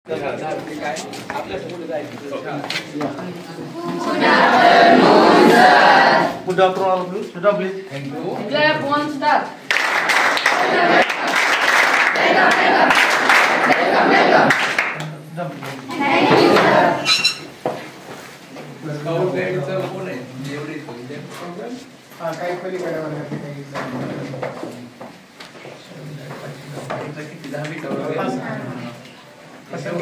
Put up all please. Put up please. Thank you. Clap one start. Scout guideचं कोण आहे? एवढे programme काही पलीकडे किती 10वी टवर कशावर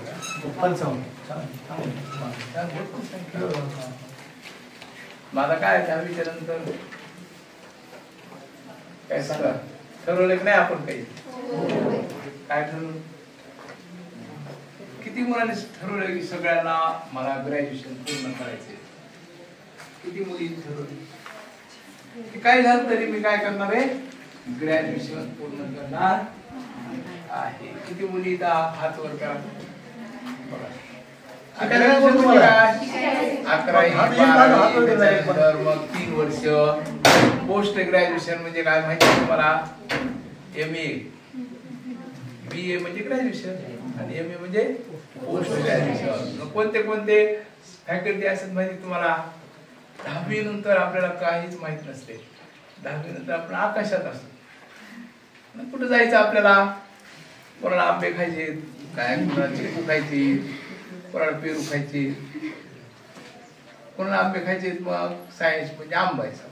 माझा काय 10वीच्या नंतर काय सांगा ठरवलं की नाही आपण काही काय ठरवलं किती मुलांनी ठरवलं की सगळ्यांना मला ग्रॅज्युएशन पूर्ण करायचे किती मुली ठरवले काय झालं तरी मी काय करणार आहे ग्रॅज्युएशन पूर्ण करणार आहे किती मुली हात वर करा बघा 11 मग 3 वर्ष पोस्ट ग्रॅज्युएशन म्हणजे काय माहिती तुम्हाला MA BA म्हणजे ग्रॅज्युएशन आणि MA म्हणजे पोस्ट ग्रॅज्युएशन कोणते कोणते फॅकल्टी असतात माहिती तुम्हाला 10वी नंतर आपल्याला काहीच माहित नसते 10वी नंतर आपण आकाशात असतो कुठे जायचं आपल्याला कोणाला आंबे खायचे काय कोणाला चिकू खायची कोणाला पेरू खायची कोणाला आंबे खायचे मग सायन्स म्हणजे आंबायचा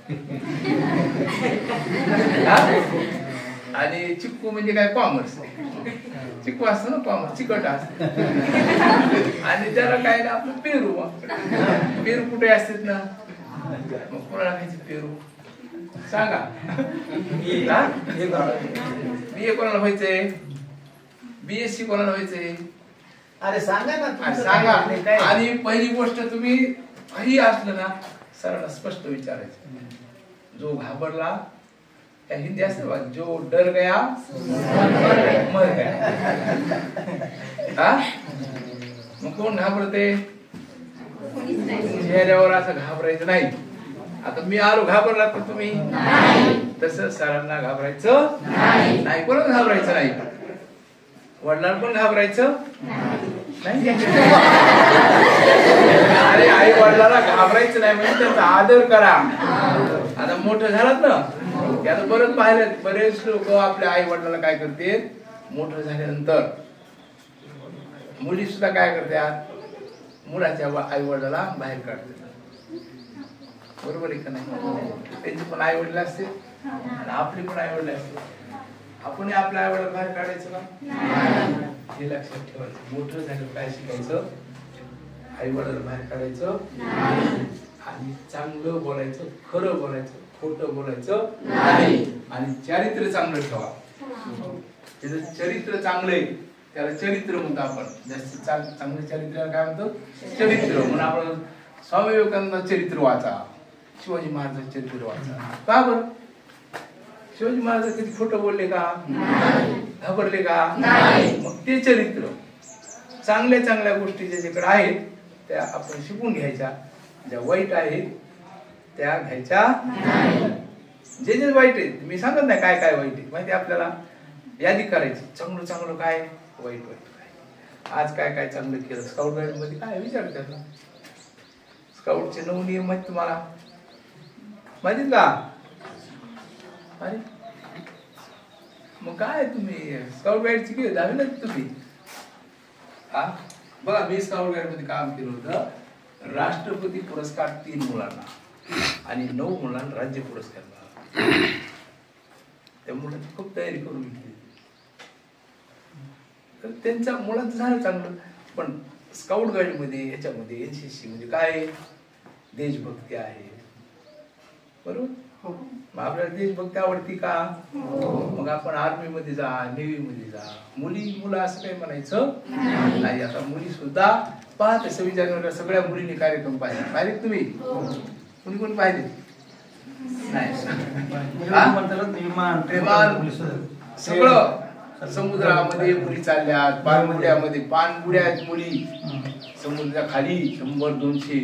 आणि चिक्कू म्हणजे काय कॉमर्स चिक्कू असतं ना कॉमर्स चिकट असत आणि त्याला काय ना आपलं पेरू पेरू कुठे असतात ना मग कोणाला खायचे पेरू सांगा BA कोणाला व्हायचंय BSc कोणाला व्हायचंय अरे सांगा ना सांगा आणि पहिली गोष्ट तुम्ही काही असलं ना सरळ स्पष्ट विचारायचं जो घाबरला त्या हिंदी असते बघ जो डर गया मर गया हा मग कोण घाबरते चेहऱ्यावर असं घाबरायचं नाही आता मी आलो घाबरला तर तुम्ही तसं सरांना घाबरायचं नाही कोणाला घाबरायचं नाही वडिलांना पण घाबरायचं नाही अरे आई वडिलांना घाबरायचं नाही म्हणजे त्यांचा आदर करा आता मोठं झालात ना आता बरंच पाहिलं बरेच लोक आपल्या आई वडिलांना काय करते मोठं झाल्यानंतर मुली सुद्धा काय करतात मुलाच्या आई वडिलाला बाहेर काढतात बरोबर आहे का नाही त्यांची पण आई वडील असते आणि आपली पण आई वडील असते आपण आपल्या आई वडिला बाहेर काढायचं ना हे लक्षात ठेवायचं मोठं झालं काय शिकायचं आई वडिला बाहेर काढायचं आणि चांगलं बोलायचं खरं बोलायचं खोटं बोलायचं आणि चारित्र्य चांगलं ठेवा त्याचं चरित्र चांगलं आहे त्याला चरित्र म्हणतो आपण जास्त चांगलं चरित्र काय म्हणतो चरित्र म्हणून आपण स्वामी विवेकानंद चरित्र वाचा शिवाजी महाराजांचं चरित्र वाचा का बरं शिवाजी महाराज कधी खोटं बोलले का घाबरले का मग ते चरित्र चांगल्या चांगल्या गोष्टी ज्याच्याकडे आहेत त्या आपण शिकून घ्यायच्या ज्या वाईट आहेत त्या घ्यायच्या जे जे वाईट आहेत मी सांगत नाही काय काय वाईट आहे माहिती आपल्याला यादी करायची चांगलं चांगलं काय वाईट वाईट काय आज काय काय चांगलं केलं स्काउट गाईड मध्ये काय विचार करणार स्काउटचे 9 नियम माहित तुम्हाला माहितीत का अरे मग काय तुम्ही स्काउट गाईडची किती 10वी ना तुम्ही हा बघा मी स्काउट गाईड मध्ये काम केलं होतं राष्ट्रपती पुरस्कार 3 मुलांना आणि 9 मुलांना राज्य पुरस्कार मिळाला त्या मुलांची खूप तयारी करून घेतली तर त्यांच्या मुलांचं झालं चांगलं पण स्काउट गाईड मध्ये याच्यामध्ये NCC मध्ये काय देशभक्ती आहे बरोबर मग आपल्याला देशभक्ती आवडती का मग आपण आर्मी मध्ये जा नेव्ही मध्ये जा मुलं असं काही म्हणायचं नाही आता मुली सुद्धा पाहत 26 जानेवारीला सगळ्या मुलींनी कार्यक्रम पाहिले तुम्ही कोणी कोणी पाहिले नाही सगळं समुद्रामध्ये मुली चालल्यात पाणबुड्यामध्ये पाणबुड्या आहेत मुली समुद्राच्या खाली 100-200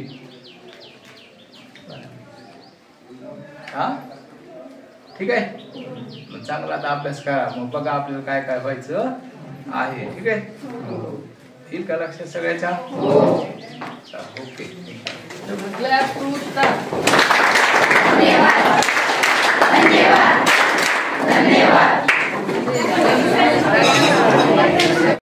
हा ठीक आहे मग चांगला आता अभ्यास करा मग बघा आपल्याला काय काय व्हायचं आहे ठीक आहे येईल का लक्षात सगळ्याच्या? ओके. Clap to start.